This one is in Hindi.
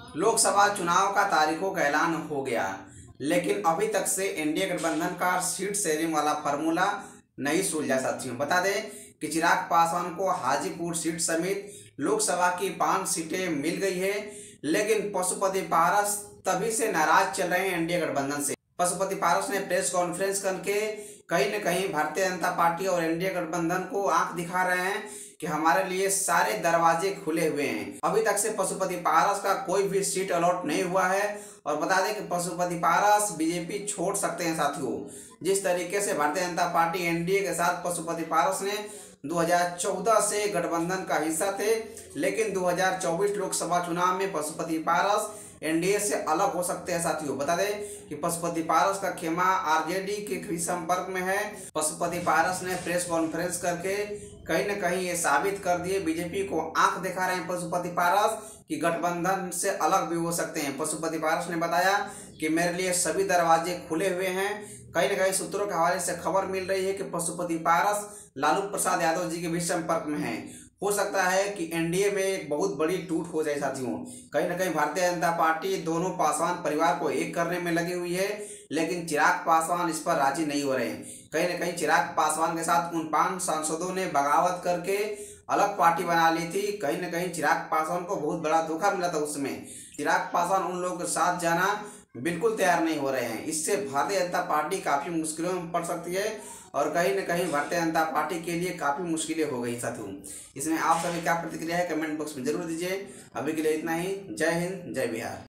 लोकसभा चुनाव का तारीखों का ऐलान हो गया, लेकिन अभी तक से एनडीए गठबंधन का सीट शेयरिंग वाला फार्मूला नहीं सुलझा। साथियों बता दें कि चिराग पासवान को हाजीपुर सीट समेत लोकसभा की 5 सीटें मिल गई है, लेकिन पशुपति पारस तभी से नाराज चल रहे हैं एनडीए गठबंधन से। पशुपति पारस ने प्रेस कॉन्फ्रेंस करके कहीं न कहीं भारतीय जनता पार्टी और एनडीए गठबंधन को आंख दिखा रहे हैं कि हमारे लिए सारे दरवाजे खुले हुए हैं। अभी तक से पशुपति पारस का कोई भी सीट अलॉट नहीं हुआ है और बता दें कि पशुपति पारस बीजेपी छोड़ सकते हैं। साथियों, जिस तरीके से भारतीय जनता पार्टी एनडीए के साथ पशुपति पारस ने 2014 से गठबंधन का हिस्सा थे, लेकिन 2024 लोकसभा चुनाव में पशुपति पारस एनडीए से अलग हो सकते हैं। साथियों बता दें कि पशुपति पारस का खेमा आरजेडी के संपर्क में है। पशुपति पारस ने प्रेस कॉन्फ्रेंस करके कहीं न कहीं ये साबित कर दिए, बीजेपी को आंख दिखा रहे हैं पशुपति पारस कि गठबंधन से अलग भी हो सकते हैं। पशुपति पारस ने बताया कि मेरे लिए सभी दरवाजे खुले हुए हैं। कहीं न कहीं सूत्रों के हवाले से खबर मिल रही है कि पशुपति पारस लालू प्रसाद यादव जी के भी संपर्क में हैं। हो सकता है कि एनडीए में एक बहुत बड़ी टूट हो जाए। साथियों, कहीं न कहीं भारतीय जनता पार्टी दोनों पासवान परिवार को एक करने में लगी हुई है, लेकिन चिराग पासवान इस पर राजी नहीं हो रहे हैं। कहीं न कहीं चिराग पासवान के साथ उन 5 सांसदों ने बगावत करके अलग पार्टी बना ली थी। कहीं न कहीं चिराग पासवान को बहुत बड़ा धोखा मिला था। उसमें चिराग पासवान उन लोगों के साथ जाना बिल्कुल तैयार नहीं हो रहे हैं। इससे भारतीय जनता पार्टी काफ़ी मुश्किलों में पड़ सकती है और कहीं न कहीं भारतीय जनता पार्टी के लिए काफ़ी मुश्किलें हो गई। साथियों, इसमें आप सभी क्या प्रतिक्रिया है कमेंट बॉक्स में जरूर दीजिए। अभी के लिए इतना ही। जय हिंद, जय बिहार।